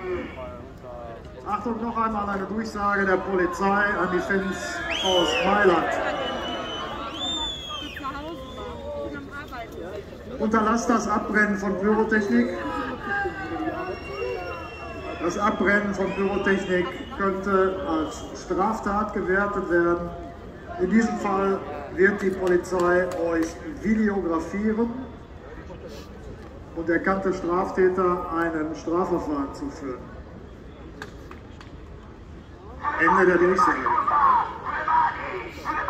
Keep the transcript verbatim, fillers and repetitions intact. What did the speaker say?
Achtung, noch einmal eine Durchsage der Polizei an die Fans aus Mailand. Unterlasst das Abbrennen von Pyrotechnik. Das Abbrennen von Pyrotechnik könnte als Straftat gewertet werden. In diesem Fall wird die Polizei euch videografieren und erkannte Straftäter einem Strafverfahren zuführen. Ende der Durchsage.